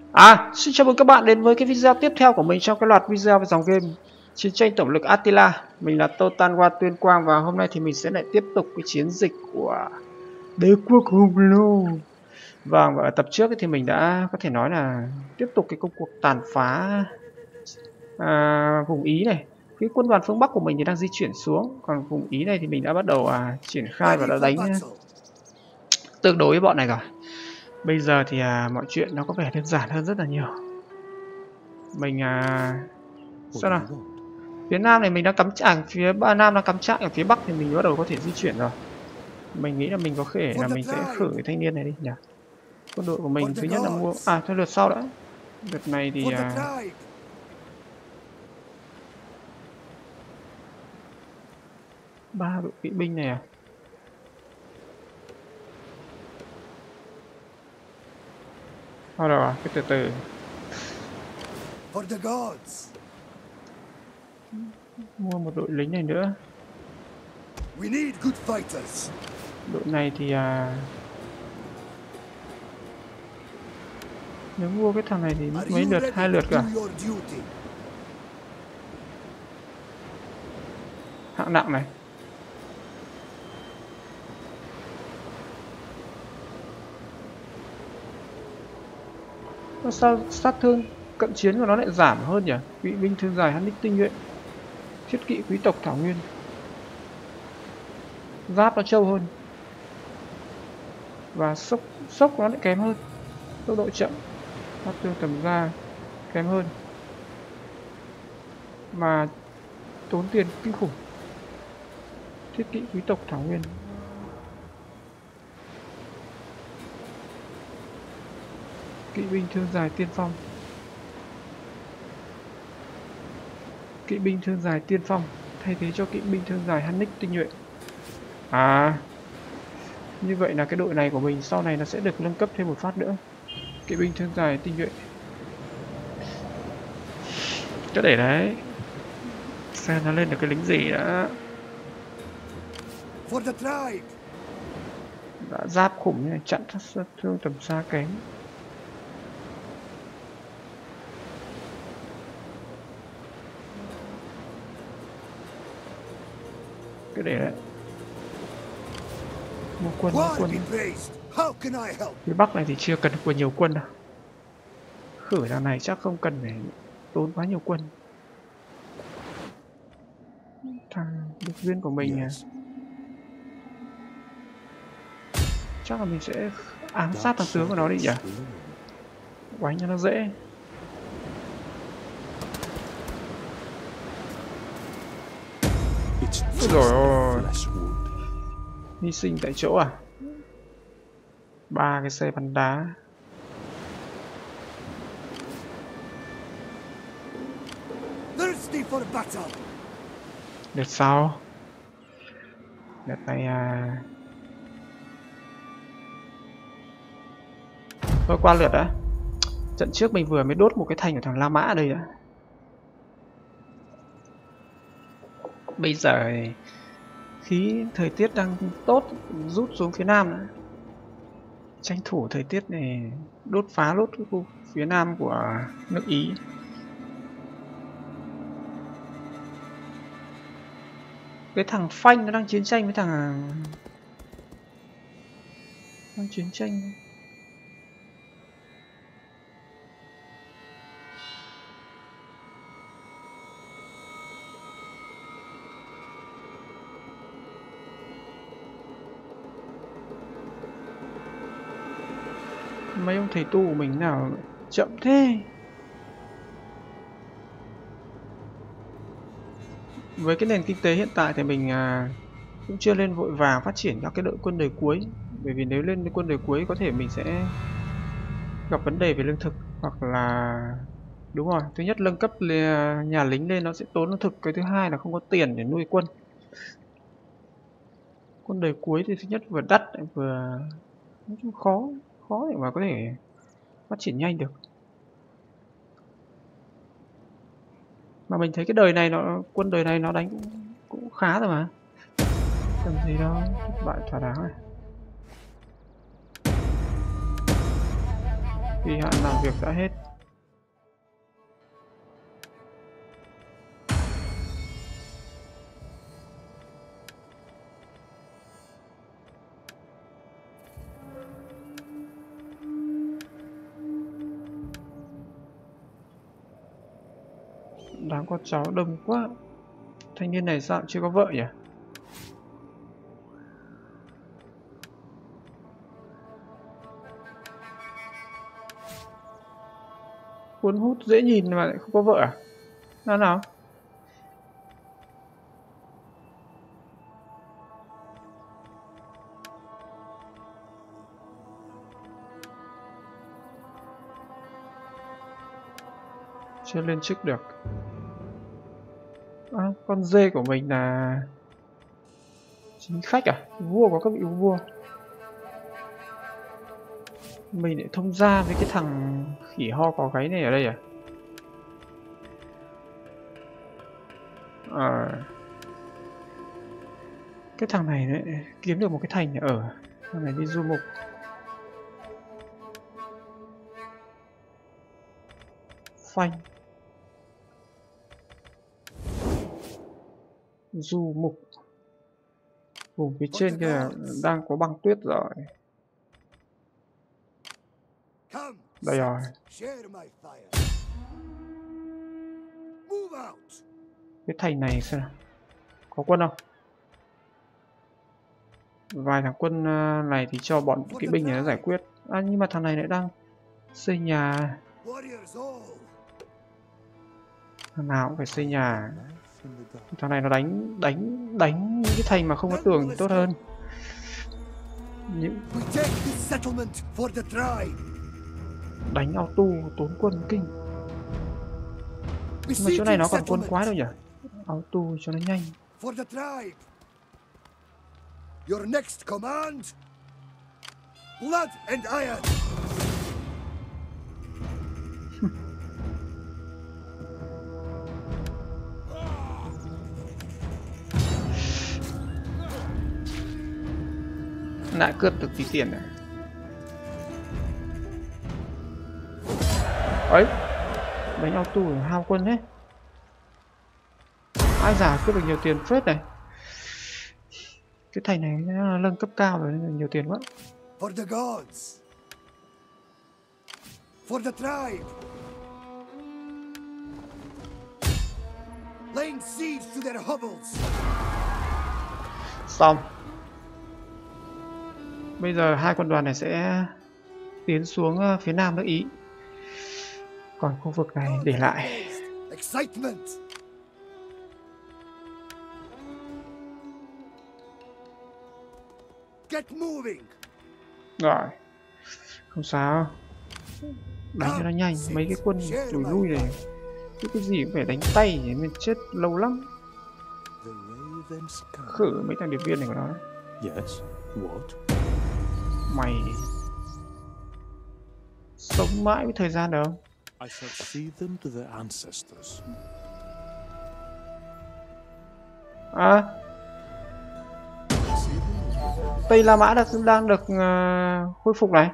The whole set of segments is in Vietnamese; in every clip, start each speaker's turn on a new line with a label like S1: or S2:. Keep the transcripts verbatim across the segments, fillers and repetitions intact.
S1: À, xin chào mừng các bạn đến với cái video tiếp theo của mình trong cái loạt video về dòng game Chiến tranh tổng lực Attila. Mình là Totan Hoa Tuyên Quang và hôm nay thì mình sẽ lại tiếp tục cái chiến dịch của đế quốc hung lô. Vâng, và ở tập trước thì mình đã có thể nói là tiếp tục cái công cuộc tàn phá à, vùng Ý này. Cái quân đoàn phương Bắc của mình thì đang di chuyển xuống, còn vùng Ý này thì mình đã bắt đầu à, triển khai và đã đánh tương đối với bọn này rồi. Bây giờ thì à, mọi chuyện nó có vẻ đơn giản hơn rất là nhiều. Mình à, sao nào? Phía nam này mình đang cắm trại, phía nam đang cắm trại, ở phía bắc thì mình bắt đầu có thể di chuyển rồi. Mình nghĩ là mình có thể là mình sẽ khử cái thanh niên này đi nhỉ. Quân đội của mình thứ nhất là mua à thôi lượt sau đã. Đợt này thì à, ba đội kỵ binh này à. Thôi rồi, cái từ từ. Mua một đội lính này nữa. Đội này thì à, nếu mua cái thằng này thì mấy lượt, hai lượt cả. Hạng nặng này. Sao sát thương cận chiến của nó lại giảm hơn nhỉ? Kỵ binh thương dài Hannic tinh nhuệ, thiết kỵ quý tộc thảo nguyên, giáp nó trâu hơn và sốc sốc nó lại kém hơn, tốc độ chậm, sát thương tầm ga kém hơn mà tốn tiền kinh khủng. Thiết kỵ quý tộc thảo nguyên, kỵ binh thương dài tiên phong, kỵ binh thương dài tiên phong thay thế cho kỵ binh thương dài Hannic tinh nhuệ. À, như vậy là cái đội này của mình sau này nó sẽ được nâng cấp thêm một phát nữa. Kỵ binh thương dài tinh nhuệ. Cứ để đấy. Xem nó lên được cái lính gì đã. Đã giáp khủng như này, chặn sát thương tầm xa kém. Cứ để đấy. Mua quân, mua quân. Phía Bắc này thì chưa cần của nhiều quân đâu. Khử đằng này chắc không cần phải tốn quá nhiều quân. Thằng địch viên của mình à, chắc là mình sẽ ám sát thằng tướng của nó đi nhỉ, đánh cho nó dễ. Ôi dồi ôi, hy sinh tại chỗ à? Ba cái xe bắn đá. Đợt sau, đợt này à, thôi qua lượt đã. Trận trước mình vừa mới đốt một cái thành của thằng La Mã ở đây đã. Bây giờ khí thời tiết đang tốt, rút xuống phía nam nữa. Tranh thủ thời tiết này đốt phá lốt cái khu phía nam của nước Ý. Cái thằng Phanh nó đang chiến tranh với thằng đang chiến tranh. Mấy ông thầy tu của mình nào chậm thế. Với cái nền kinh tế hiện tại thì mình à, cũng chưa lên vội vàng phát triển các cái đội quân đời cuối. Bởi vì nếu lên quân đời cuối có thể mình sẽ gặp vấn đề về lương thực, hoặc là đúng rồi, thứ nhất nâng cấp nhà lính lên nó sẽ tốn lương thực, cái thứ hai là không có tiền để nuôi quân. Quân đời cuối thì thứ nhất vừa đắt vừa nói chung khó khó để mà có thể phát triển nhanh được. Mà mình thấy cái đời này nó quân đời này nó đánh cũng, cũng khá rồi mà. Cần gì đâu, thất bại thỏa đáng này. Kỳ hạn làm việc đã hết. Đáng con cháu đông quá. Thanh niên này sao chưa có vợ nhỉ? Cuốn hút dễ nhìn mà lại không có vợ à? Nào nào? Chưa lên chức được. À, con dê của mình là chính khách à? Vua có các vị vua. Mình lại thông gia với cái thằng khỉ ho có gáy này ở đây à? À, cái thằng này lại kiếm được một cái thành ở. Thằng này đi du mục. Phanh. Du mục. Vùng phía trên kia đang có băng tuyết rồi. Đây rồi. Cái thành này xem nào. Có quân không? Vài thằng quân này thì cho bọn kỵ binh này nó giải quyết. À, nhưng mà thằng này lại đang xây nhà. Thằng nào cũng phải xây nhà. Thằng này nó đánh đánh đánh những cái thành mà không có tường thì tốt hơn. Những đánh auto tốn quân kinh. Nhưng mà chỗ này nó còn quân quái đâu nhỉ? Auto cho nó nhanh.
S2: Your next command, blood and iron.
S1: Lại cướp được tí tiền này. Ấy, đánh auto hao quân hết. Ai giả cướp được nhiều tiền phết này. Cái thành này nó nâng cấp cao rồi nên nhiều tiền quá.
S2: For the gods. For the tribe. Laying siege to their hovels.
S1: Xong. Bây giờ hai quân đoàn này sẽ tiến xuống phía nam nước Ý. Còn khu vực này để lại.
S2: Excitement. Get moving.
S1: Rồi. Không sao. Đánh cho nó nhanh. Mấy cái quân lùi lui này. Cái, cái gì cũng phải đánh tay thì nên chết lâu lắm. Khử mấy thằng điệp viên này của nó.
S3: Yes. What?
S1: Mày sống mãi với thời gian được không?
S3: I shall see them to their ancestors.
S1: À, Tây La Mã đã đang được uh, khôi phục này.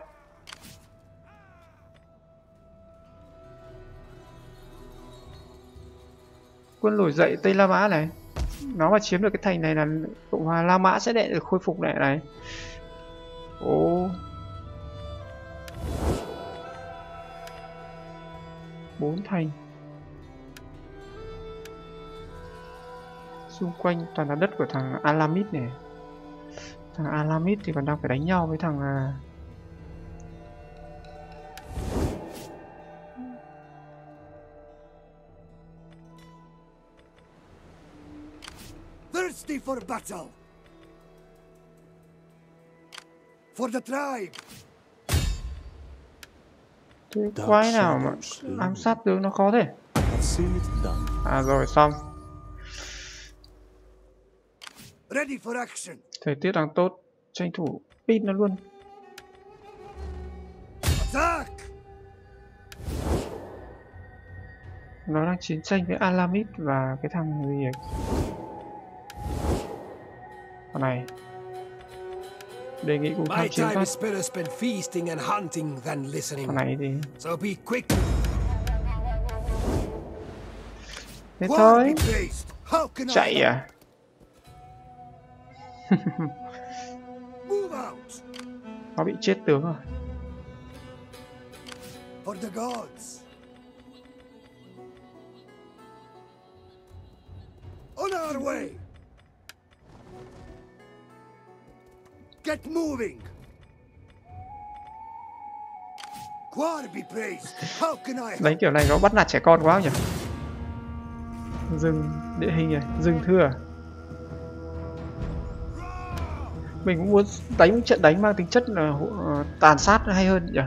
S1: Quân nổi dậy Tây La Mã này. Nó mà chiếm được cái thành này là Cộng hòa La Mã sẽ lại được khôi phục lại này. Ồ. Bốn thành. Xung quanh toàn là đất của thằng Alamit này. Thằng Alamit thì còn đang phải đánh nhau với thằng uh...
S2: Thirsty for battle. For the tribe.
S1: Cái quái nào mà ám sát tướng nó khó thế? À rồi xong.
S2: Ready for action.
S1: Thời tiết đang tốt, tranh thủ pin nó luôn.
S2: Attack.
S1: Nó đang chiến tranh với Alamit và cái thằng gì ấy. Con này. Đề nghị cùng tham
S2: My
S1: chiến
S2: time
S1: phát.
S2: is better spent feasting and hunting than listening.
S1: Con này thì
S2: So be quick.
S1: thế
S2: Quad
S1: thôi.
S2: be praised. How can I
S1: Chạy
S2: help?
S1: à?
S2: Move out
S1: Nó bị chết tướng rồi.
S2: for the gods. On our way. Get moving. Quad be praised. How can I help?
S1: Đánh kiểu này nó bắt nạt trẻ con quá nhỉ? Rừng địa hình này, rừng thưa. Mình cũng muốn đánh trận đánh mang tính chất là uh, tàn sát hay hơn nhỉ?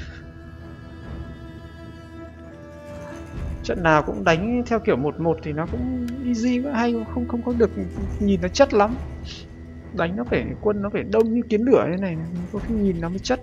S1: Trận nào cũng đánh theo kiểu một một thì nó cũng easy quá, hay không không có được nhìn nó chất lắm. Đánh nó phải quân nó phải đông như kiến lửa thế này, có khi nhìn nó mới chất.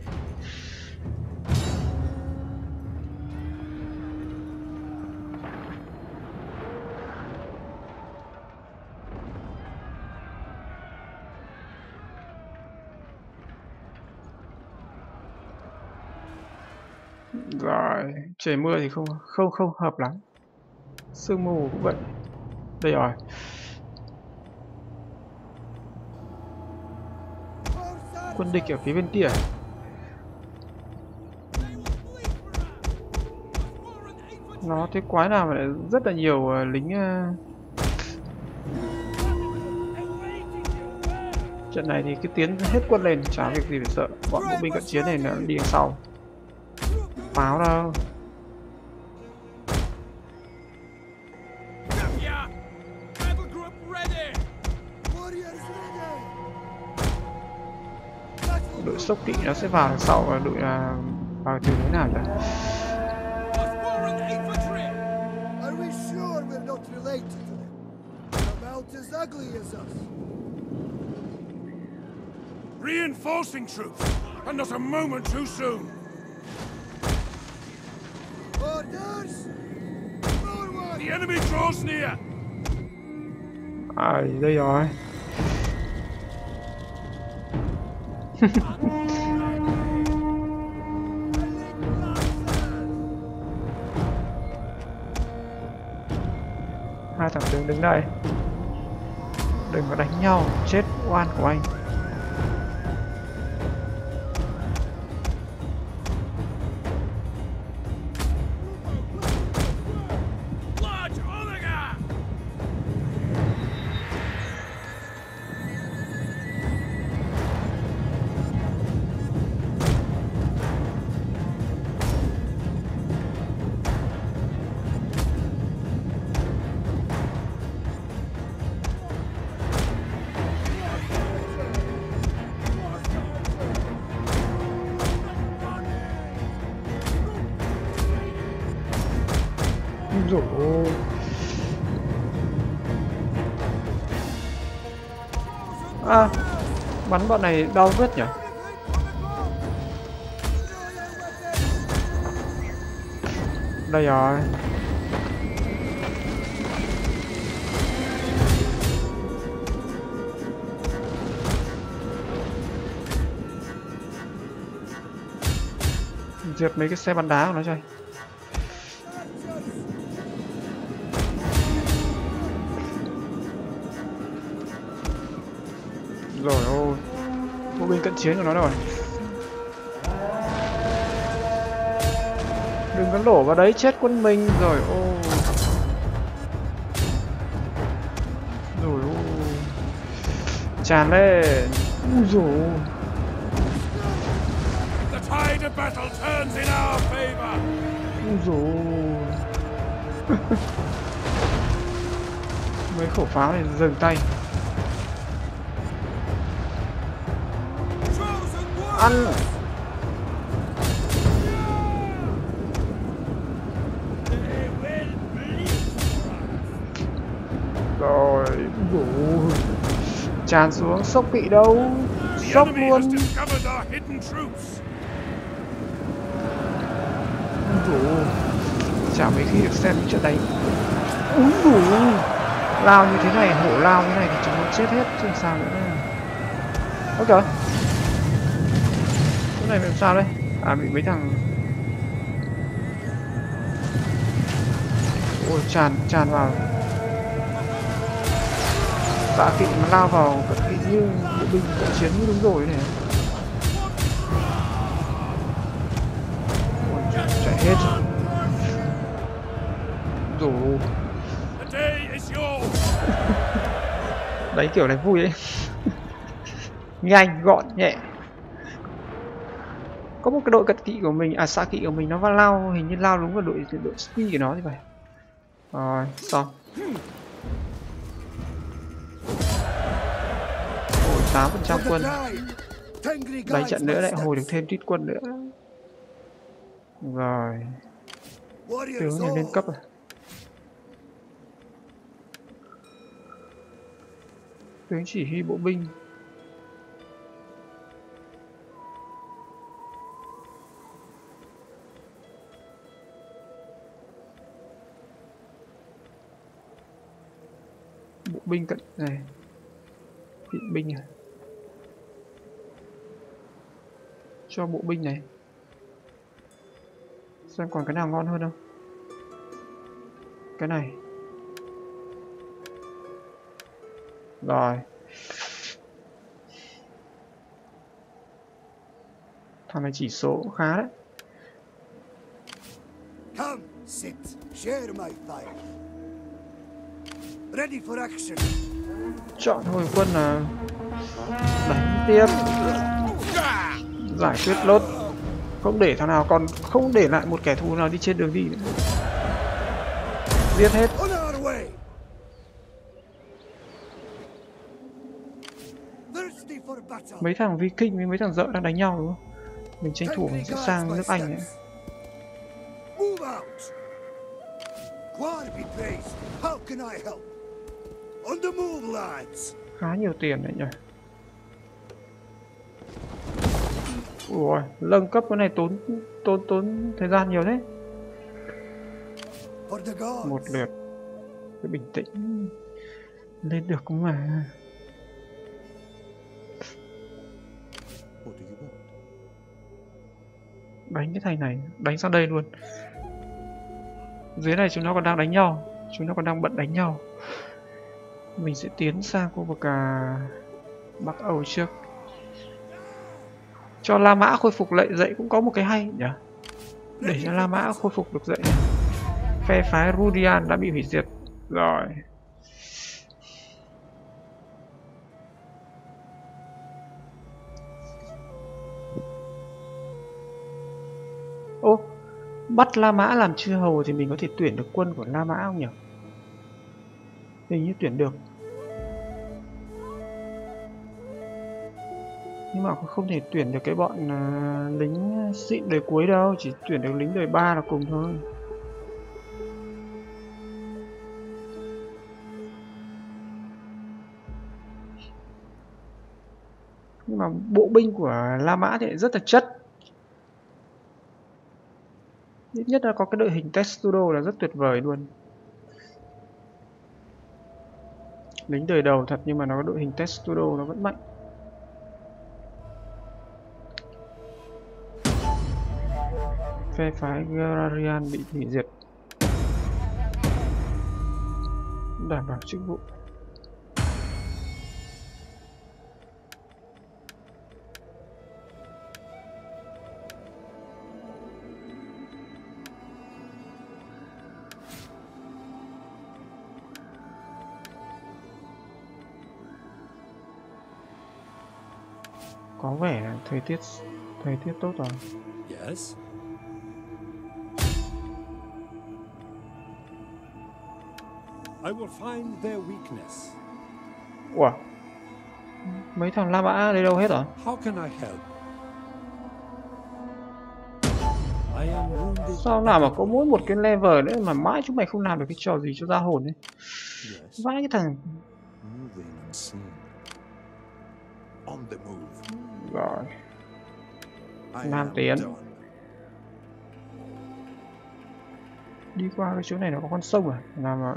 S1: Rồi, trời mưa thì không không không hợp lắm. Sương mù cũng vậy. Đây rồi. Quân địch ở phía bên kia. Nó thế quái nào mà lại rất là nhiều uh, lính uh... Trận này thì cứ tiến hết quân lên, chả việc gì phải sợ. Bọn bộ binh cận chiến này nó đi đằng sau. Pháo đâu. Đội sốc kỵ nó sẽ vào đằng sau và đội là vào từ thế nào nhỉ?
S2: Are we sure we're not related to them? They're about as ugly as us.
S4: Reinforcing troops, and not a moment too soon.
S2: Orders! Forward!
S4: The enemy draws near.
S1: À, đây rồi. Hai thằng tướng đứng đây. Đừng có đánh nhau, chết oan của anh. Rồi. À, bắn bọn này đau vết nhỉ? Đây rồi. Diệt mấy cái xe bắn đá của nó chơi. Rồi ôi, bộ binh cận chiến của nó rồi. Đừng có lổ vào đấy, chết quân mình rồi ô. Rồi ô. Tràn lên. Úi dồi.
S4: The tide of battle turns in our favor.
S1: Úi dồi. Mấy khẩu pháo này dừng tay. Ăn. Rồi, đủ. Tràn xuống, sốc bị đâu? Sốc luôn. Đủ. Chả mấy khi được xem những trận đánh. Úi đủ. Lao như thế này, hổ lao như này thì chúng nó chết hết chứ sao nữa. Ok. này làm sao đây? À, bị mấy thằng... Ôi, tràn, tràn vào. Tạ kỵ nó lao vào cận kỵ như bộ binh cận chiến như đúng rồi này. Ôi, chạy hết rồi.
S4: The day is yours.
S1: Đấy kiểu này vui đấy. Nhanh, gọn, nhẹ. Có một cái đội cận kỵ của mình, à xạ kỵ của mình nó vào lao, hình như lao đúng vào đội đội speed của nó thì phải. Rồi, xong. Ôi, tám phần trăm quân. Đánh trận nữa lại hồi được thêm ít quân nữa. Rồi. Tướng này lên cấp rồi. Tướng chỉ huy bộ binh. Bộ binh cận này. Kỵ binh này. Cho bộ binh này. Xem còn cái nào ngon hơn không? Cái này. Rồi. Thằng này chỉ số khá đấy.
S2: Come, sit, share my fire. Ready for action.
S1: Chọn hồi quân là đánh tiếp, giải quyết lốt, không để thằng nào còn, không để lại một kẻ thù nào đi trên đường đi nữa. Giết hết.
S2: On our way. Thirsty for battle.
S1: Mấy thằng Viking với mấy thằng dợ đang đánh nhau đúng không? Mình tranh thủ mình sẽ sang nước Anh ấy.
S2: Move out. God be praised. How can I help? On the move, lads.
S1: Khá nhiều tiền đấy nhỉ. Ủa, nâng cấp cái này tốn tốn tốn thời gian nhiều thế.
S2: For the gods.
S1: Một lượt. Cứ bình tĩnh. Lên được cũng mà.
S3: What do you want?
S1: Đánh cái thành này, đánh sang đây luôn. Dưới này chúng nó còn đang đánh nhau, chúng nó còn đang bận đánh nhau. Mình sẽ tiến sang khu vực à, Bắc Âu trước. Cho La Mã khôi phục lại dậy cũng có một cái hay nhỉ. Để cho La Mã khôi phục được dậy. Phe phái Rudian đã bị hủy diệt rồi. Ô, bắt La Mã làm chư hầu thì mình có thể tuyển được quân của La Mã không nhỉ? Hình như tuyển được. Nhưng mà không thể tuyển được cái bọn uh, lính xịn đời cuối đâu, chỉ tuyển được lính đời ba là cùng thôi. Nhưng mà bộ binh của La Mã thì rất là chất. Ít nhất là có cái đội hình Testudo là rất tuyệt vời luôn. Lính đời đầu thật nhưng mà nó có đội hình Testudo nó vẫn mạnh. Phe phái Gerarian bị hủy diệt. Đảm bảo chức vụ. Có vẻ là thời tiết thời tiết tốt rồi.
S3: Yes?
S4: I will find their weakness.
S1: Ủa? Mấy thằng La Mã đi đâu hết rồi?
S4: How can I help? I am wounded.
S1: Sao nào mà có mỗi một cái level nữa mà mãi chúng mày không làm được cái trò gì cho ra hồn ấy?
S3: Yes.
S1: Vãi cái thằng.
S3: Moving unseen. On the move.
S1: Rồi.
S3: I
S1: Nam
S3: am
S1: tiến.
S3: done.
S1: Đi qua cái chỗ này nó có con sông à? Làm mà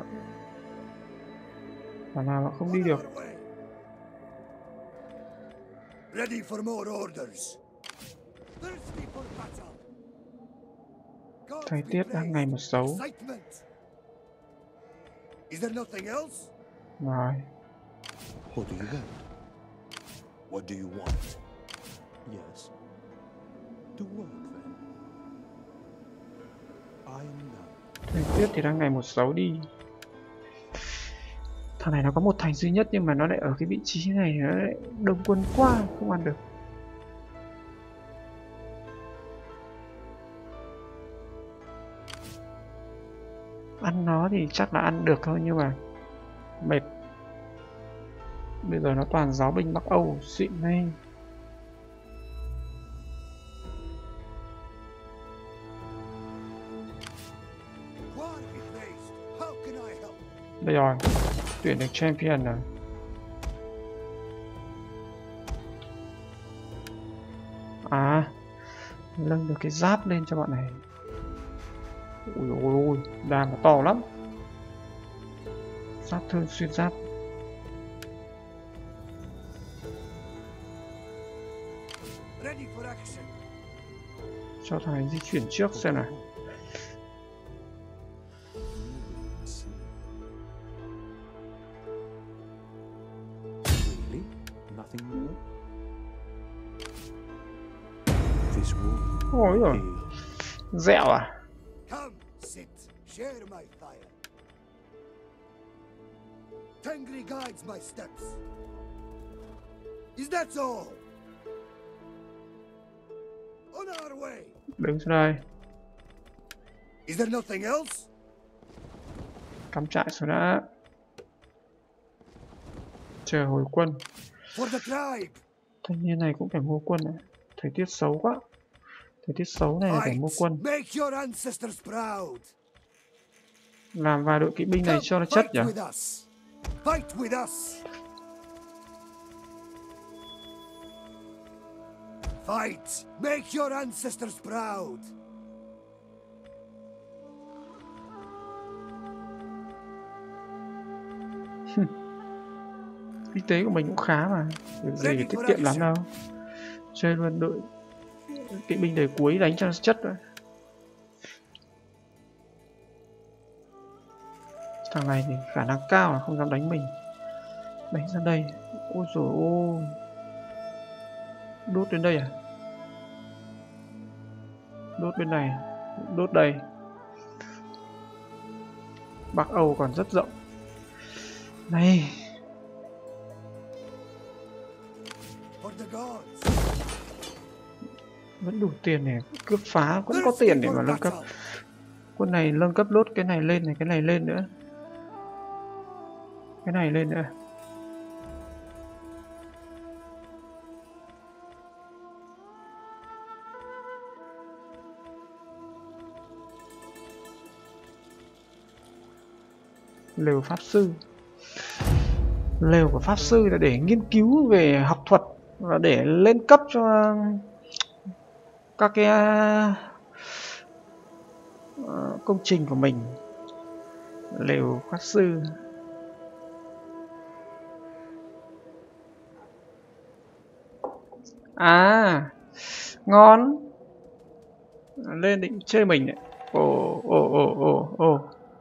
S1: mà nào mà không đi được.
S2: Ready for more orders. Thirsty for battle.
S1: Thời
S2: Gods be
S1: tiết đang
S2: praised.
S1: ngày một xấu.
S2: Excitement. Is there nothing else?
S1: Rồi.
S3: What do you want? What do you want? Yes. To work then. I am done.
S1: Thời tiết thì đang ngày một xấu đi. Thằng này nó có một thành duy nhất nhưng mà nó lại ở cái vị trí này, nó lại đông quân quá, không ăn được. Ăn nó thì chắc là ăn được thôi nhưng mà mệt. Bây giờ nó toàn giáo binh Bắc Âu xịn này.
S2: God be praised. How can I help?
S1: Đây rồi, tuyển được champion rồi. À, nâng được cái giáp lên cho bọn này. Ui ôi ôi, đàn nó to lắm. Giáp thương xuyên giáp.
S2: Ready for action.
S1: Cho thằng này di chuyển trước xem nào.
S3: Really? Nothing more? This wound.
S1: Ôi rồi,
S3: Here.
S1: dẹo à?
S2: Come, sit. Share my fire. Tengri guides my steps. Is that all? On our way.
S1: Đứng xuống đây,
S2: Is there nothing else?
S1: cắm trại xuống đã. Chờ hồi quân.
S2: For the tribe.
S1: Thanh niên này cũng phải mua quân này. Thời tiết xấu quá. Thời tiết xấu này phải mua quân.
S2: Make your ancestors proud.
S1: Làm vài đội kỵ binh này cho nó chất nhỉ.
S2: Fight with us. Fight with us. Fight. Make your ancestors proud.
S1: Kinh tế của mình cũng khá mà. Việc gì phải tiết kiệm lắm đâu. Chơi luôn đội kỵ binh đời cuối đánh cho nó chất thôi. Thằng này thì khả năng cao là không dám đánh mình. Đánh ra đây. Ôi dồi ôi. Đốt đến đây à? Đốt bên này. Đốt đây. Bắc Âu còn rất rộng. Này.
S2: For the gods.
S1: Vẫn đủ tiền để cướp phá. Vẫn có tiền để mà nâng cấp. Quân này nâng cấp lốt cái này lên này. Cái này lên nữa. Cái này lên nữa. Lều pháp sư. Lều của pháp sư là để nghiên cứu về học thuật và để lên cấp cho các cái uh, công trình của mình. Lều pháp sư. À, ngon. Lên định chơi mình đấy. Ồ ồ ồ ồ ồ.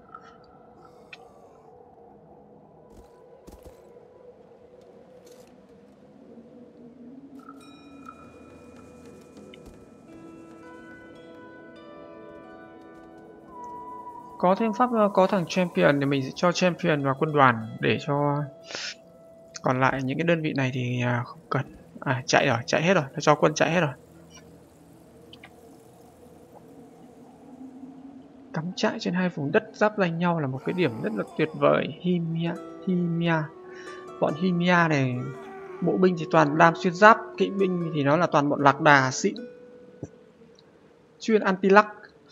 S1: Có thêm pháp, có thằng champion thì mình sẽ cho champion vào quân đoàn để cho còn lại những cái đơn vị này thì không cần. À, chạy rồi, chạy hết rồi, nó cho quân chạy hết rồi. Cắm trại trên hai vùng đất giáp danh nhau là một cái điểm rất là tuyệt vời. Himia, Himia. Bọn Himia này, bộ binh thì toàn đam xuyên giáp, kỵ binh thì nó là toàn bọn lạc đà xịn. Chuyên anti lắc.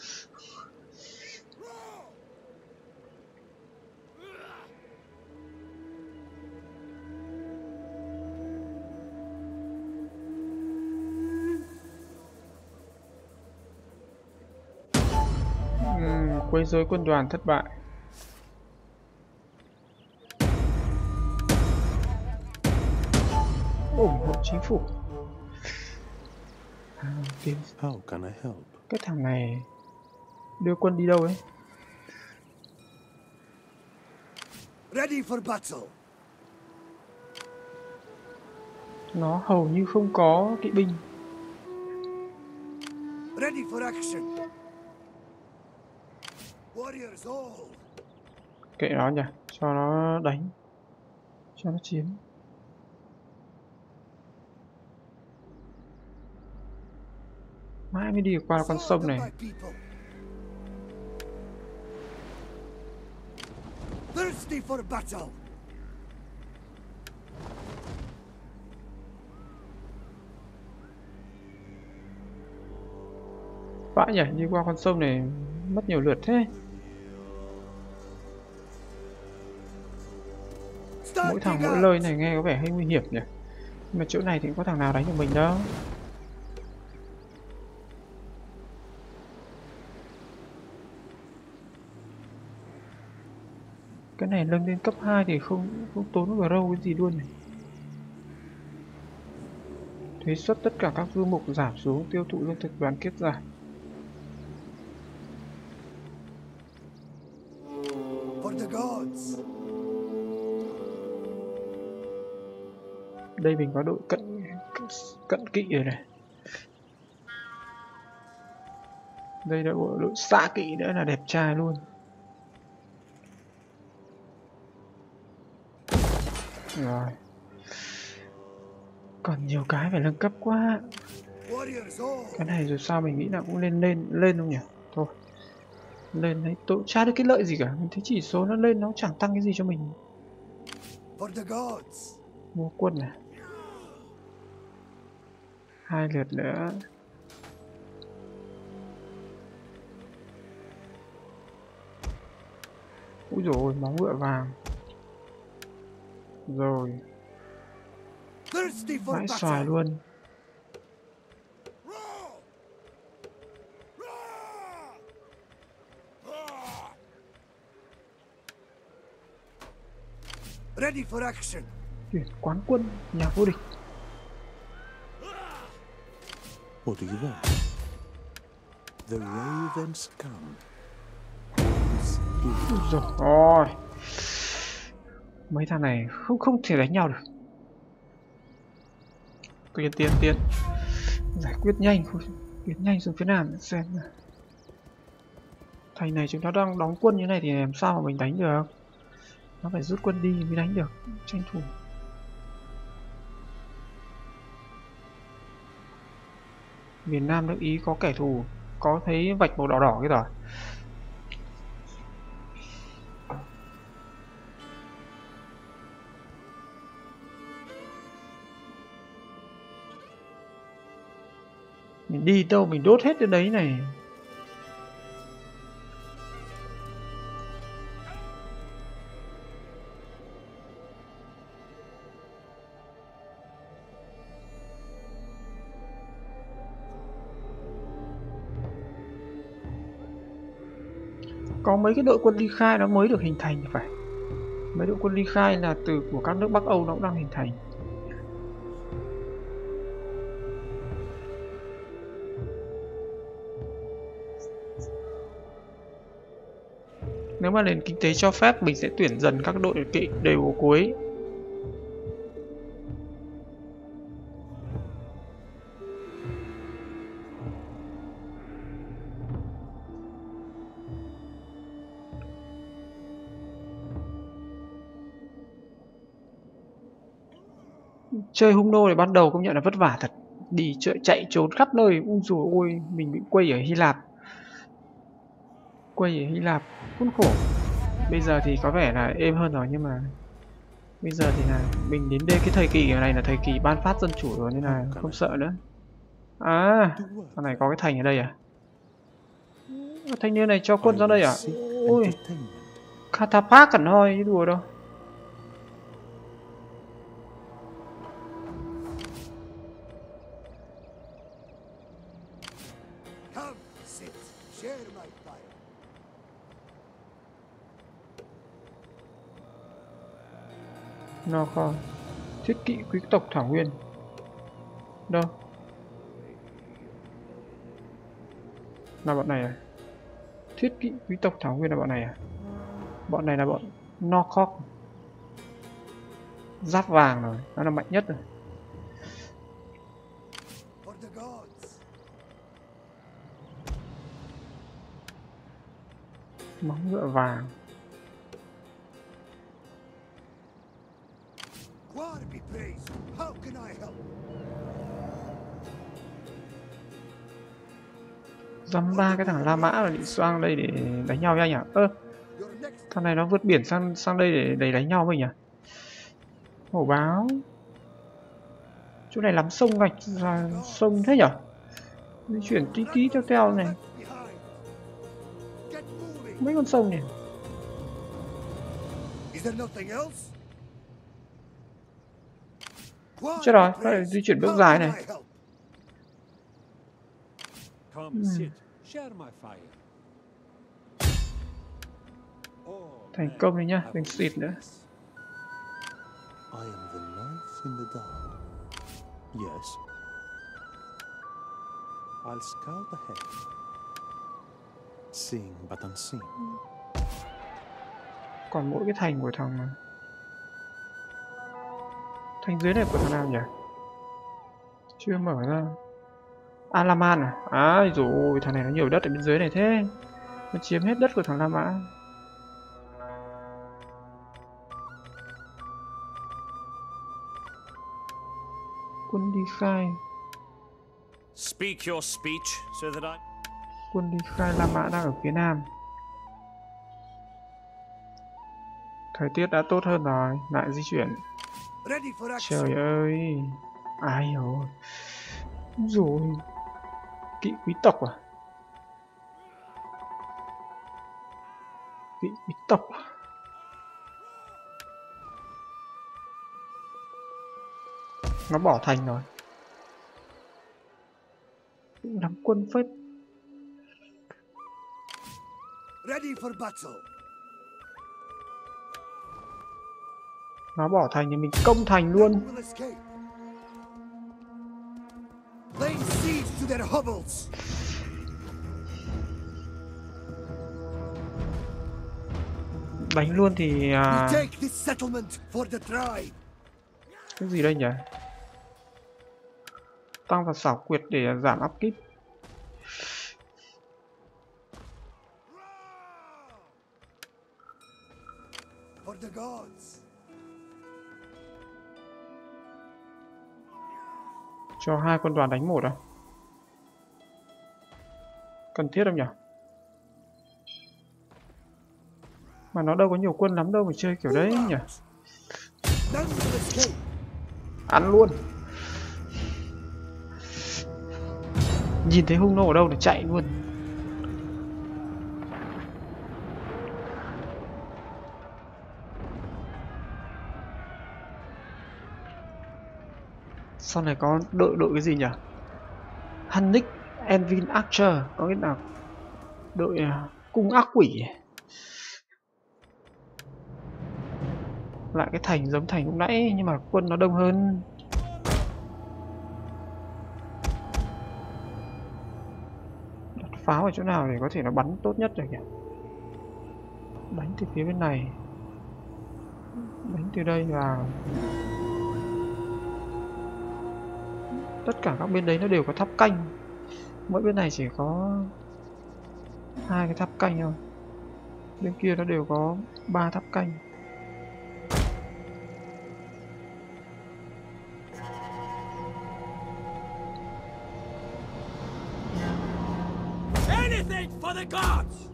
S1: Quấy rối quân đoàn thất bại. ủng hộ chính phủ. À, tìm
S3: How can I help?
S1: cái thằng này đưa quân đi đâu ấy?
S2: Ready for battle.
S1: Nó hầu như không có kỵ binh.
S2: Ready for action. Warriors all.
S1: Kệ nó nhỉ, cho nó đánh, cho nó chiến. Mãi mới đi qua con sông này.
S2: Thirsty for battle.
S1: Vãi nhỉ, đi qua con sông này mất nhiều lượt thế. Mỗi thằng mỗi lời này nghe có vẻ hơi nguy hiểm nhỉ. Nhưng mà chỗ này thì có thằng nào đánh được mình đâu. Cái này nâng lên cấp hai thì không không tốn grow cái gì luôn này. Thuế suất tất cả các thư mục giảm xuống, tiêu thụ lương thực đoàn kết giảm.
S2: For the gods.
S1: Đây mình có đội cận cận kỵ rồi này. Đây là đội xạ kỵ nữa là đẹp trai luôn. Rồi. Còn nhiều cái phải nâng cấp quá. Cái này rồi sao mình nghĩ là cũng lên lên lên không nhỉ? Thôi. Lên đấy tôi chả được cái lợi gì cả. Mình thấy chỉ số nó lên nó chẳng tăng cái gì cho mình. Mua quân này. Hai lượt nữa. Úi dồi ôi, máu ngựa vàng. Rồi. Vãi xoài luôn.
S2: Ready for action.
S1: Tuyển quán quân nhà vô địch.
S3: What do you want? The ravens come.
S1: Rồi. Mấy thằng này không không thể đánh nhau được. Tiền tiền tiền. Giải quyết nhanh, quyết nhanh xuống phía nam xem. Thành này chúng ta đang đóng quân như này thì làm sao mà mình đánh được? Nó phải rút quân đi mới đánh được, tranh thủ. Miền Nam nước Ý có kẻ thù, có thấy vạch màu đỏ đỏ cái rồi. Mình đi đâu mình đốt hết cái đấy này. Có mấy cái đội quân ly khai nó mới được hình thành thì phải. Mấy đội quân ly khai là từ của các nước Bắc Âu nó cũng đang hình thành. Nếu mà nền kinh tế cho phép mình sẽ tuyển dần các đội kỵ đều cuối. Chơi hung nô này ban đầu công nhận là vất vả thật. Đi chạy, chạy trốn khắp nơi. Ui dồi ôi, mình bị quay ở Hy Lạp. Quay ở Hy Lạp khốn khổ. Bây giờ thì có vẻ là êm hơn rồi, nhưng mà bây giờ thì là mình đến đây cái thời kỳ này là thời kỳ ban phát dân chủ rồi nên là không sợ nữa. À, con này có cái thành ở đây à? Thanh niên này cho quân ra đây à? Ui, Katapak hẳn thôi, chứ đùa đâu. Nó không. Thiết kỵ quý tộc Thảo Nguyên. Đâu? Là bọn này à? Thiết kỵ quý tộc Thảo Nguyên là bọn này à? Bọn này là bọn Norfolk. Giáp vàng rồi, nó là mạnh nhất rồi.
S2: For the gods.
S1: Móng ngựa vàng.
S2: God be praised. How can I help?
S1: Dăm ba cái thằng La Mã là định xoang đây để đánh nhau với anh à? Ơ,
S2: Your next
S1: thằng này nó vượt biển sang sang đây để, để đánh nhau với mình à? Hổ báo. Chỗ này lắm sông gạch là sông thế nhở? Di chuyển tí tí theo theo này.
S2: left behind. Get moving.
S1: Mấy con sông này.
S2: Is there nothing else? God
S1: Chết rồi,
S2: be
S1: nó lại
S2: praised.
S1: di chuyển bước
S2: How
S1: dài
S2: can
S1: này.
S2: I help?
S3: Come sit, share my fire. Oh,
S1: Thành
S3: man,
S1: công đấy nhá,
S3: I
S1: đừng
S3: will
S1: xịt nữa.
S3: confess. I am the light in the dark. Yes. I'll scout ahead, seeing but unseen.
S1: Còn mỗi cái thành của thằng... Thành dưới này của thằng nào nhỉ? Chưa mở ra. Alaman à? À rồi, thằng này nó nhiều đất ở bên dưới này thế. Nó chiếm hết đất của thằng La Mã. Quân đi khai.
S5: Speak your speech so that I...
S1: Quân đi khai La Mã đang ở phía nam. Thời tiết đã tốt hơn rồi, lại di chuyển.
S2: Ready for action.
S1: Trời ơi. Ai rồi. Rồi. Kỵ quý tộc à? Kỵ quý tộc à? Nó bỏ thành rồi. Đóng quân phết.
S2: Ready for battle.
S1: Nó bỏ thành thì mình công thành luôn.
S2: None will escape. Lay siege to their hovels.
S1: Đánh luôn thì à,
S2: We take this settlement for the tribe.
S1: cái gì đây nhỉ? Tăng vào xảo quyệt để giảm áp kích.
S2: For the gods.
S1: Cho hai quân đoàn đánh một à? Cần thiết không nhỉ? Mà nó đâu có nhiều quân lắm đâu mà chơi kiểu đấy nhỉ?
S2: None will escape.
S1: Ăn luôn. Nhìn thấy hung nô ở đâu thì chạy luôn. Sau này có đội đội cái gì nhỉ? Hunnic Envin Archer, có nghĩa là đội uh, cung ác quỷ. Lại cái thành giống thành lúc nãy nhưng mà quân nó đông hơn. Đặt pháo ở chỗ nào để có thể nó bắn tốt nhất rồi kìa. Đánh từ phía bên này. Đánh từ đây vào. Tất cả các bên đấy nó đều có tháp canh. Mỗi bên này chỉ có hai cái tháp canh thôi. Bên kia nó đều có ba tháp canh.
S5: Anything for the gods!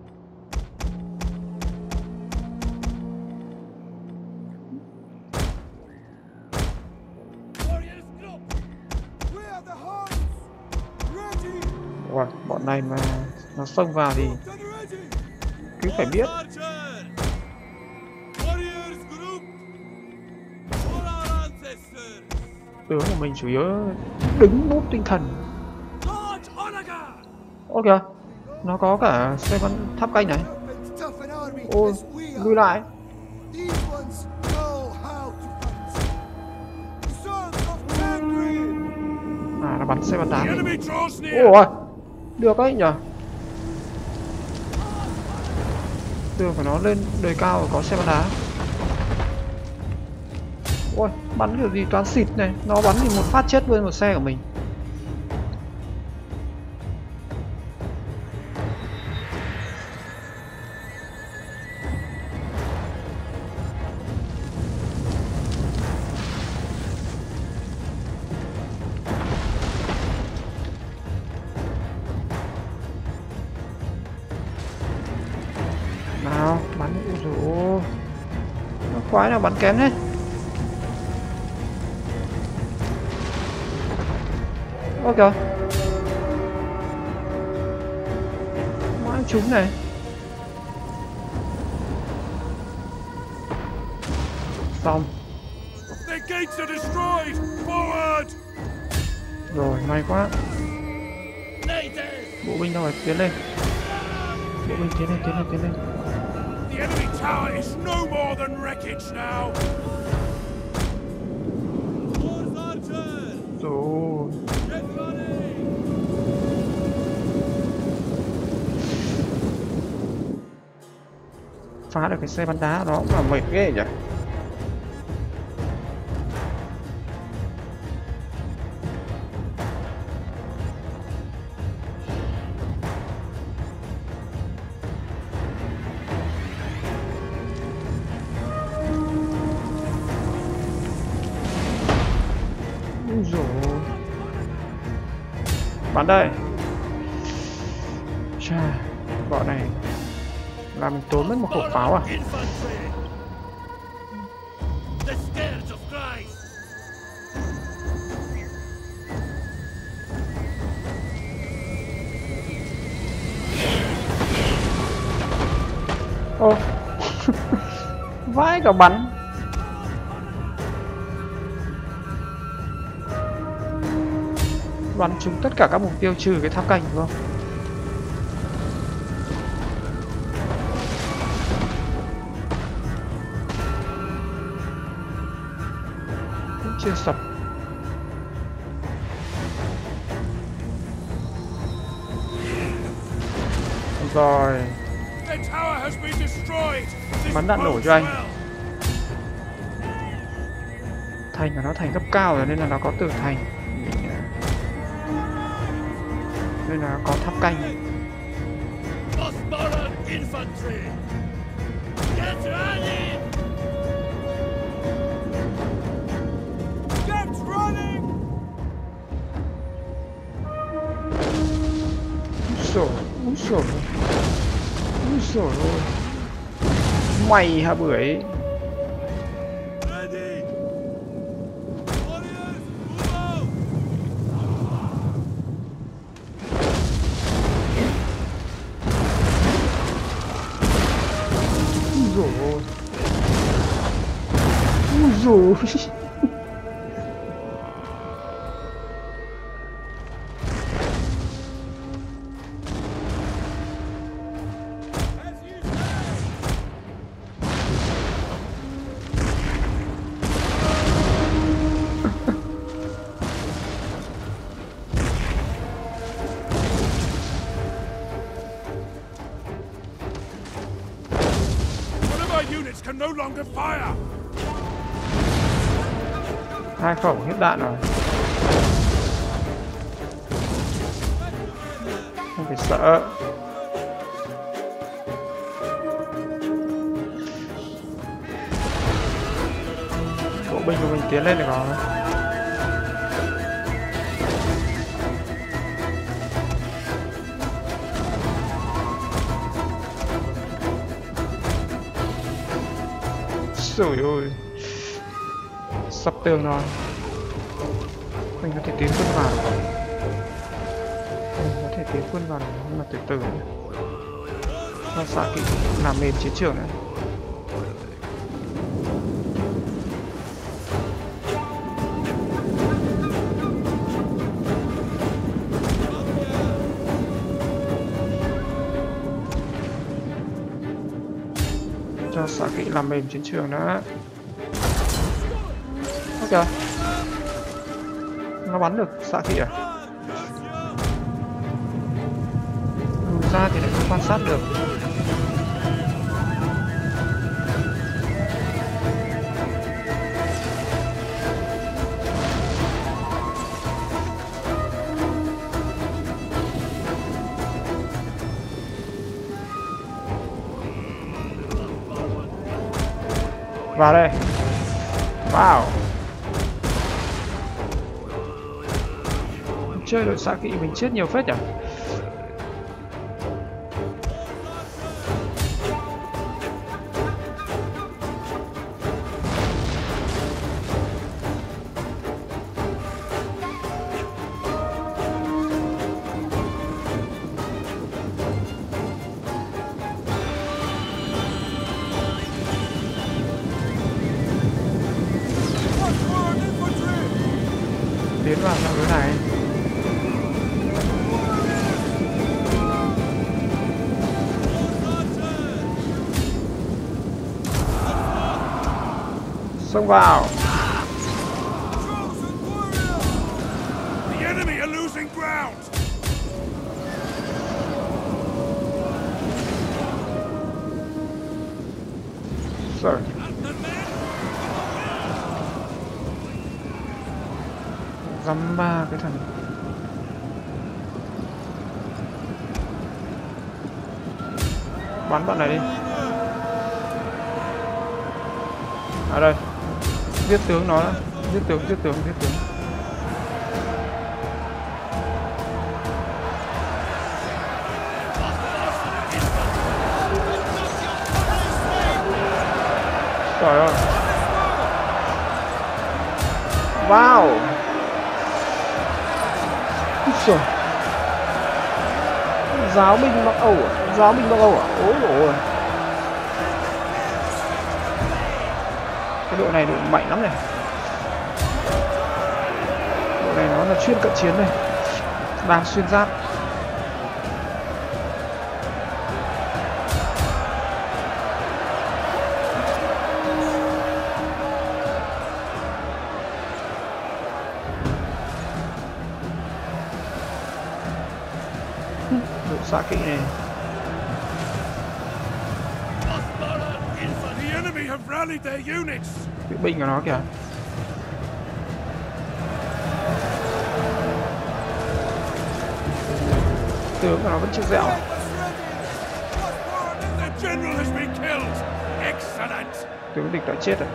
S4: Warriors group!
S2: Where are the horns? Ready.
S1: Ủa, bọn này mà nó xông vào thì
S2: Get ready.
S1: cứ phải biết.
S4: Archer! Warriors group! For our ancestors!
S1: Tướng của mình chủ yếu đứng bút tinh thần.
S5: Lord Onaga!
S1: Ô kìa, nó có cả xe bắn tháp canh này.
S2: Help and toughen army
S1: Ôi,
S2: as we are.
S1: lùi lại.
S2: These ones know how to fight. The sons of Tangri.
S1: À, nó bắn xe bắn
S4: The
S1: đá.
S4: enemy draws near!
S1: Ủa, được đấy nhở. Tường của nó lên đời cao và có xe bắn đá. Ôi, bắn kiểu gì toán xịt này, nó bắn thì một phát chết luôn một xe của mình. Nào, bắn ui dồi ôi. Nó quái nào bắn kém thế. Ok. Mãi chúng này. Xong.
S4: The gates are destroyed! Forward!
S1: Rồi, may quá. Bộ binh đâu rồi, tiến lên. Bộ binh tiến lên, tiến lên, tiến lên.
S4: The enemy tower is no more than wreckage now!
S1: Rồi. Phá được cái xe bắn đá đó cũng là mệt ghê nhỉ. Úi dồi ôi. Bắn đây. Chà, bọn này làm mình tốn mất một khẩu pháo à. Ô. Vãi cả bắn. Bắn trúng tất cả các mục tiêu trừ cái tháp canh đúng không? Cũng chưa sập. Rồi. Bắn đạn nổ cho anh. Thành là nó thành cấp cao rồi nên là nó có tường thành. Nên là có tháp canh. Úi dồi, úi dồi, úi dồi ôi. Mày hả bưởi. Ui dồi.
S4: Can no longer fire.
S1: Hai khẩu hết đạn rồi. Không phải sợ. Bộ binh của mình tiến lên được rồi. Trời ơi. Sắp tường rồi. Mình có thể tiến quân vào. Mình có thể tiến quân vào nhưng mà từ từ. Nó xạ kỵ làm mềm chiến trường này. Cho xạ kỵ làm mềm chiến trường đó. Ok. Nó bắn được xạ kỵ à? Lùi ra thì lại không quan sát được. Vào đây. Wow. Chơi đội xạ kỵ mình chết nhiều phết nhỉ. Tiến vào trong cái này. Xông vào.
S4: The enemy are losing ground.
S1: Rồi. Dăm ba cái thằng. Bắn bọn này đi. À đây. Giết tướng nó đã. Giết tướng, giết tướng, giết tướng. Trời ơi. Wow. Trời. Giáo binh Bắc Âu à? Giáo binh Bắc Âu à? Ôi ôi. Cái đội này đội mạnh lắm này. Đội này nó là chuyên cận chiến này. Đang xuyên giáp. Đội xạ kỵ này.
S4: The enemy have rallied their units.
S1: Kỵ binh của nó kìa. Tướng của nó vẫn chưa dẻo.
S4: The general has been killed. Excellent.
S1: Tướng địch đã chết rồi.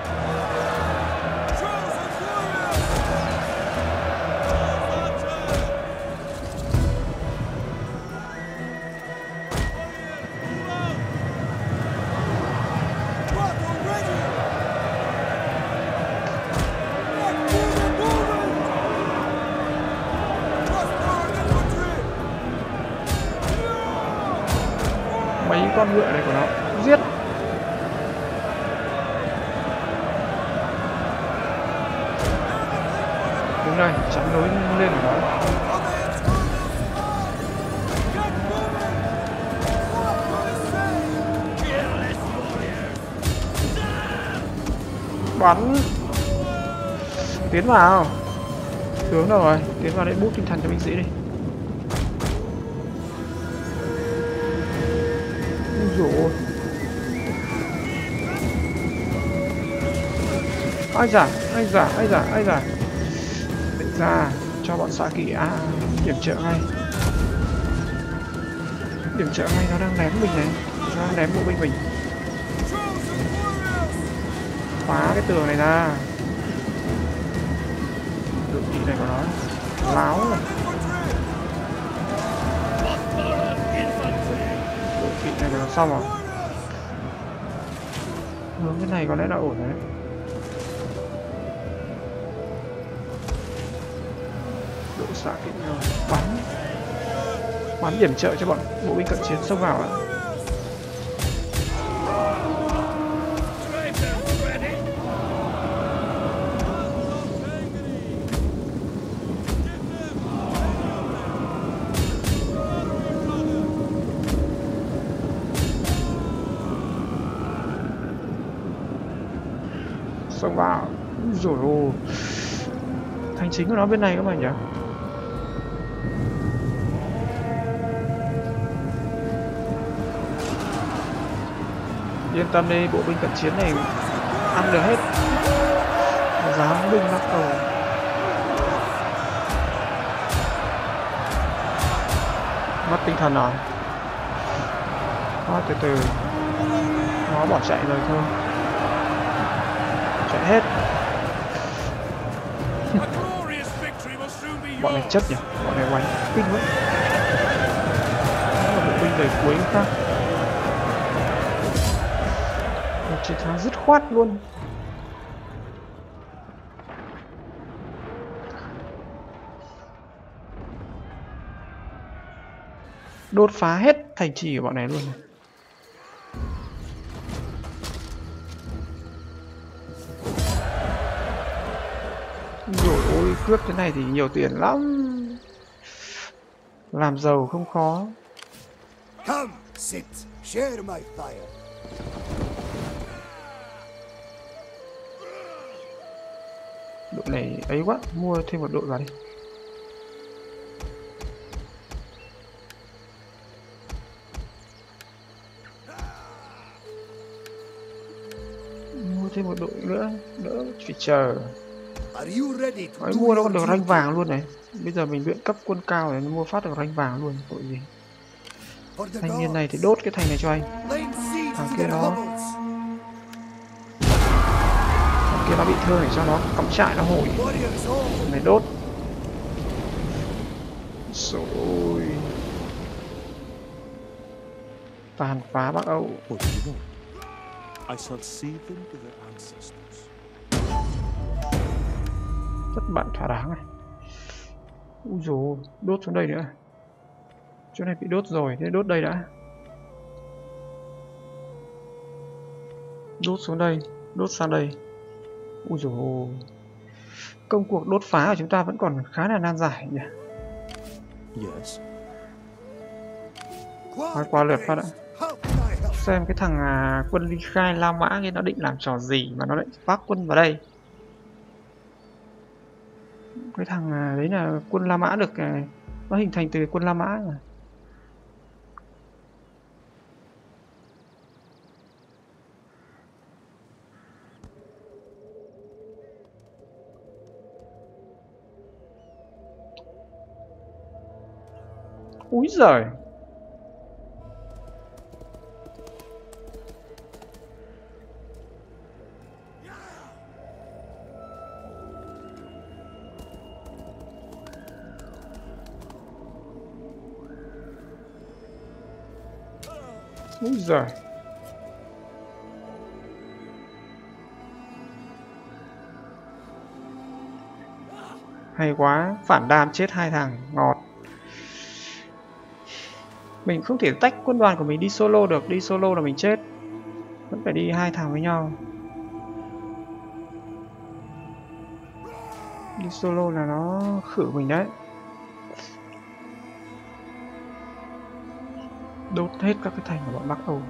S1: Mấy con ngựa này của nó giết. Đứng đây chắn lối lên của nó. Bắn. Tiến vào. Tướng đâu rồi? Tiến vào đây bút tinh thần cho binh sĩ đi. Rồi. Ai da, ai da, ai da, ai da. Định ra cho bọn xạ kỵ à, điểm trợ ngay. Điểm trợ ngay, nó đang ném mình này. Nó đang ném bộ binh mình. Phá cái tường này ra. Đội kỵ này của nó láo rồi. Đội kỵ này của nó xong rồi. Hướng cái này có lẽ là ổn đấy. Đội xạ kỵ rồi. Bắn. Bắn điểm trợ cho bọn bộ binh cận chiến xông vào ạ. Xông vào. Rồi ôi. Hành chính của nó bên này các bạn nhỉ? Yên tâm đi, bộ binh cận chiến này ăn được hết. Dám binh Bắc Âu. Mất tinh thần rồi. Nó từ từ nó bỏ chạy rồi thôi. chạy hết.
S4: A glorious victory will soon be
S1: Bọn này
S4: yours.
S1: chất nhỉ, bọn này quánh kinh quá. Đó là bộ binh đời cuối khác. Một chiến thắng dứt khoát luôn. Đốt phá hết thành trì của bọn này luôn này. Rồi ôi, cướp thế này thì nhiều tiền lắm. Làm giàu không khó.
S2: Come, sit, share my fire.
S1: Đội này ấy quá, mua thêm một đội vào đi. Mua thêm một đội nữa, đỡ phải chờ.
S2: Are you ready to
S1: Nói
S2: do
S1: mua nó
S2: your
S1: còn được rank
S2: duty?
S1: vàng luôn này. Bây giờ mình luyện cấp quân cao để mua phát được rank vàng luôn, tội gì.
S2: For the
S1: Thanh niên này thì
S2: gods.
S1: đốt cái thành này cho anh.
S2: Laying siege
S1: Thằng
S2: to
S1: kia
S2: their
S1: nó-
S2: hovels.
S1: Thằng kia nó bị thương để cho nó cắm trại nó hồi.
S2: Warriors all.
S1: Này đốt. Rồi. Tàn phá Bắc Âu.
S3: What do you want? I shall see them to their ancestors.
S1: Rất bạn thỏa đáng này. Úi dồi, đốt xuống đây nữa. Chỗ này bị đốt rồi, thế đốt đây đã. Đốt xuống đây, đốt sang đây. Úi dồi, công cuộc đốt phá của chúng ta vẫn còn khá là nan giải nhỉ.
S3: Yes.
S1: Nói qua lượt phát đã.
S2: How can I help?
S1: Xem cái thằng à, quân ly khai La Mã kia nó định làm trò gì mà nó lại phát quân vào đây. Cái thằng à, đấy là quân La Mã được à, nó hình thành từ quân La Mã mà. Úi giời. Úi giời. Hay quá, phản đam chết hai thằng, ngọt. Mình không thể tách quân đoàn của mình đi solo được, đi solo là mình chết. Vẫn phải đi hai thằng với nhau. Đi solo là nó khử mình đấy. Đốt hết các cái thành của bọn Bắc Âu.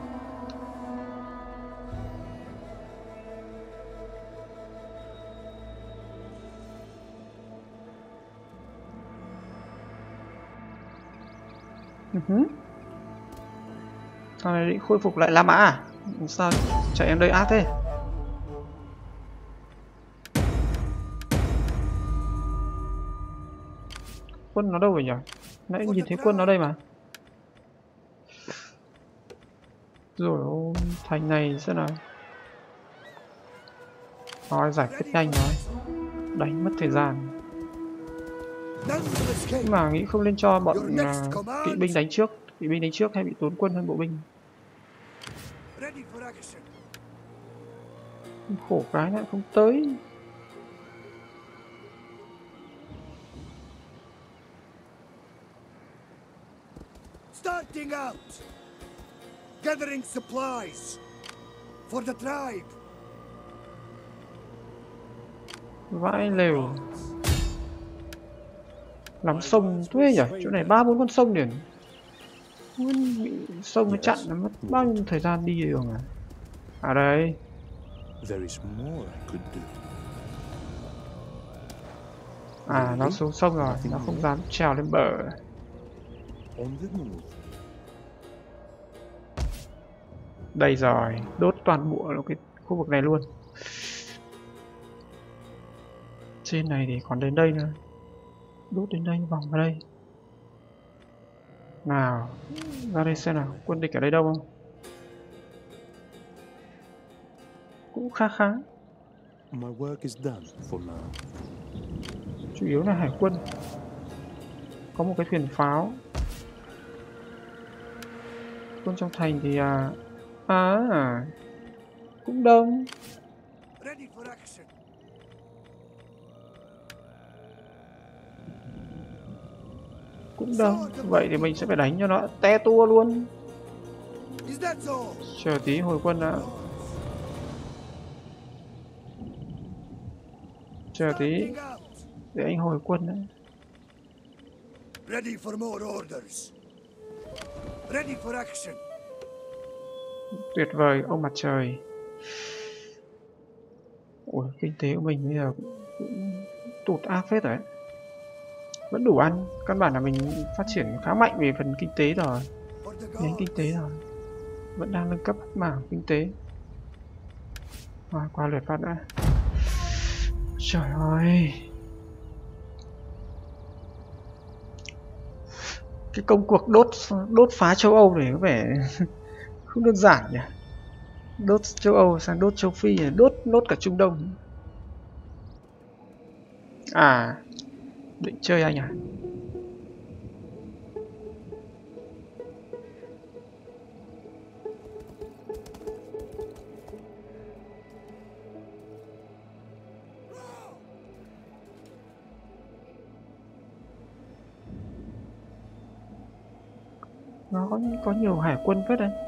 S1: Uh-huh. Thằng này định khôi phục lại La Mã à? Sao chạy em đây ác thế? Quân nó đâu rồi nhỉ? Nãy nhìn thấy quân nó đây mà. Rồi ôi, thành này xem nào. Nói giải quyết nhanh nói. Đánh mất thời gian.
S2: None will escape.
S1: Nhưng mà nghĩ không nên cho bọn uh, kỵ binh đánh trước. Kỵ binh đánh trước hay bị tốn quân hơn bộ binh.
S2: Ready for action.
S1: Khổ cái lại không tới.
S2: Starting out. Gathering supplies. For the tribe.
S1: Vãi lều. Lắm sông thuê nhỉ? Chỗ này ba bốn con sông liền. Nguyên bị sông nó chặn, nó mất bao nhiêu thời gian đi đường à? À đây.
S3: There is more I could do.
S1: À nó xuống sông rồi, nó không dám trèo lên bờ.
S3: On the move.
S1: Đây rồi, đốt toàn bộ cái khu vực này luôn. Trên này thì còn đến đây nữa. Đốt đến đây, vòng vào đây. Nào, ra đây xem nào, quân địch ở đây đâu không? Cũng khá khá.
S3: My work is done for now.
S1: Chủ yếu là hải quân. Có một cái thuyền pháo. Quân trong thành thì à à cũng đông.
S2: Ready for action.
S1: Cũng đông. Vậy thì mình sẽ phải đánh cho nó te tua luôn.
S2: Is that all?
S1: Chờ tí hồi quân đã. Chờ tí
S2: Starting out.
S1: để anh hồi quân đấy.
S2: Ready for more orders. Ready for action.
S1: Tuyệt vời ông mặt trời. Ủa, kinh tế của mình bây giờ cũng, cũng tụt áp phết rồi đấy. Vẫn đủ ăn. Căn bản là mình phát triển khá mạnh về phần kinh tế rồi.
S2: For the
S1: Nhánh kinh
S2: gods.
S1: tế rồi. Vẫn đang nâng cấp mảng kinh tế. Rồi, qua lượt phát đã. Trời ơi. Cái công cuộc đốt đốt phá châu Âu này có vẻ không đơn giản nhỉ. Đốt châu Âu sang đốt châu Phi, đốt đốt cả Trung Đông. À, định chơi anh à? Nó có có nhiều hải quân phết đấy.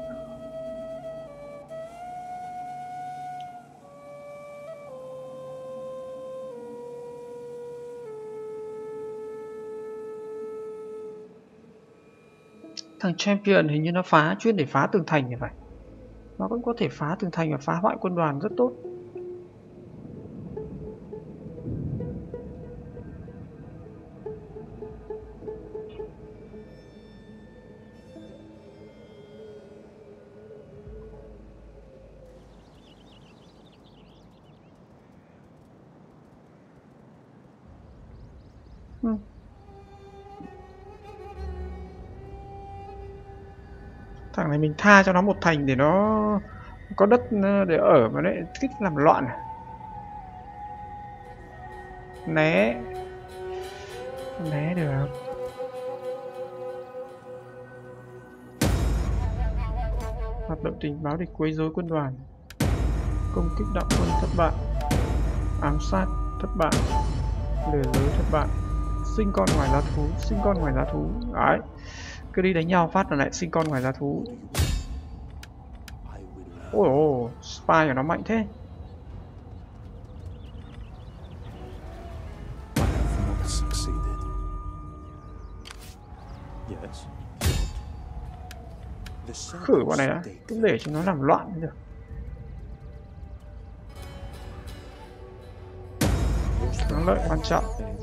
S1: Thằng Champion hình như nó phá chuyên để phá tường thành như vậy. Nó cũng có thể phá tường thành và phá hoại quân đoàn rất tốt. Hmm. Thằng này mình tha cho nó một thành để nó có đất để ở mà lại thích làm loạn. Né. Né được. Hoạt động tình báo để quấy rối quân đoàn. Công kích đạo quân thất bại. Ám sát thất bại. Lừa dối thất bại. Sinh con ngoài giá thú. Sinh con ngoài giá thú. Đấy. Cứ đi đánh nhau phát là lại sinh con ngoài giá thú. Ôi ồ, spy của nó mạnh thế.
S3: I have not succeeded. Yes. The
S1: Khử bọn này đã. Cứ để cho nó làm loạn mới được. Thắng lợi quan trọng.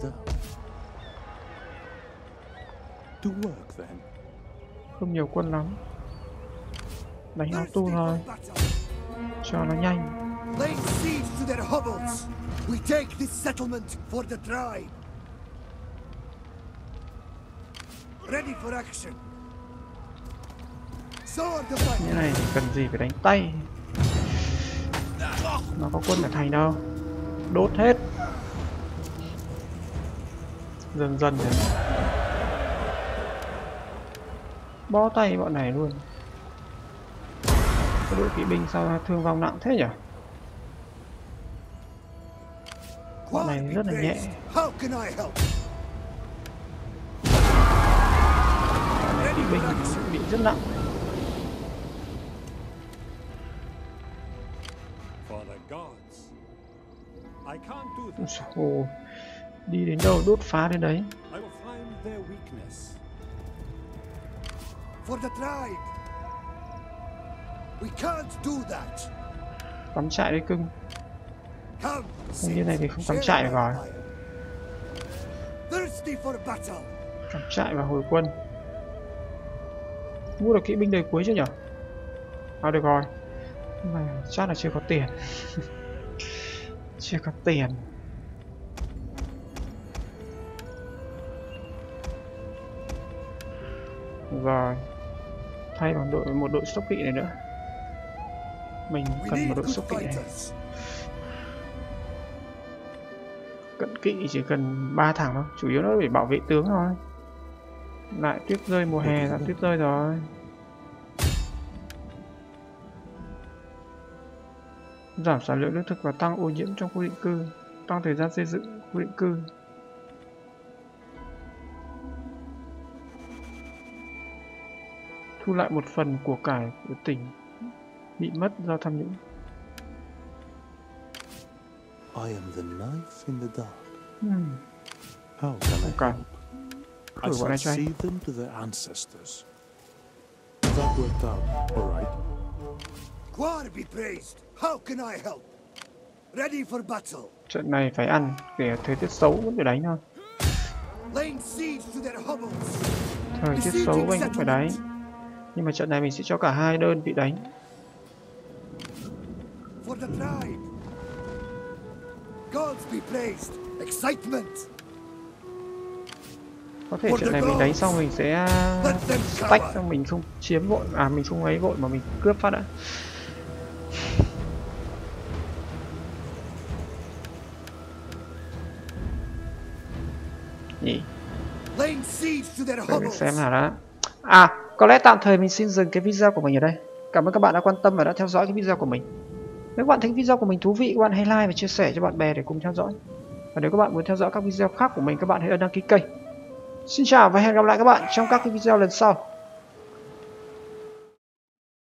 S3: To work then.
S1: Không nhiều quân lắm. Đánh auto thôi. Cho nó nhanh.
S2: Lay siege to their hovels. We take this settlement for the tribe. Ready for action. Sword the fight.
S1: Như này thì cần gì phải đánh tay. Nó có quân ở thành đâu. Đốt hết. Dần dần rồi. Bó tay bọn này luôn. Cái đội kỵ binh sao thương vong nặng thế nhỉ? Bọn này rất là nhẹ.
S2: How can I help?
S1: Bọn này kỵ binh bị rất nặng.
S4: For the gods. I can't do
S1: Ôi
S4: that.
S1: dồi ôi. Đi đến đâu đốt phá đến đấy.
S4: I will find their weakness.
S2: For the tribe. We can't do that.
S1: Cắm trại đấy cưng.
S2: Come.
S1: Như này thì không cắm trại được rồi.
S2: Thirsty for battle.
S1: Cắm trại và hồi quân. Mua được kỵ binh đời cuối chưa nhỉ? À được rồi. Nhưng mà chắc là chưa có tiền. Chưa có tiền. Rồi. Thay bằng đội một đội sốc kỵ này nữa. Mình
S2: We
S1: cần
S2: need
S1: một đội
S2: good
S1: sốc kỵ này.
S2: fighters.
S1: Cận kỵ chỉ cần ba thằng thôi, chủ yếu nó để bảo vệ tướng thôi. Lại tuyết rơi mùa hè là tuyết rơi rồi. Giảm sản lượng lương thực và tăng ô nhiễm trong khu định cư, tăng thời gian xây dựng khu định cư. Thu lại một phần của cải của tỉnh bị mất do tham nhũng.
S3: I am the knife in the dark.
S1: Hmm.
S3: How can I
S1: Okay.
S3: help?
S5: I
S1: Thử bọn
S5: shall
S1: này cho anh.
S5: see them to their ancestors.
S3: That worked out, all right.
S2: Quar be praised. How can I help? Ready for battle.
S1: Trận này phải ăn, kể thời tiết xấu vẫn phải đánh thôi.
S2: Laying siege to their hovels.
S1: Thời tiết xấu anh cũng phải đánh. Nhưng mà trận này mình sẽ cho cả hai đơn bị đánh.
S2: For the tribe. Gods be praised. Excitement.
S1: Có thể trận này mình đánh xong mình sẽ tách xong mình không chiếm vội, à mình không ấy vội mà mình cướp phát đã. Nhỉ.
S2: Laying siege to their
S1: Để mình
S2: hovels.
S1: xem nào đã. À, có lẽ tạm thời mình xin dừng cái video của mình ở đây. Cảm ơn các bạn đã quan tâm và đã theo dõi cái video của mình. Nếu các bạn thấy video của mình thú vị, các bạn hãy like và chia sẻ cho bạn bè để cùng theo dõi. Và nếu các bạn muốn theo dõi các video khác của mình, các bạn hãy ấn đăng ký kênh. Xin chào và hẹn gặp lại các bạn trong các cái video lần sau.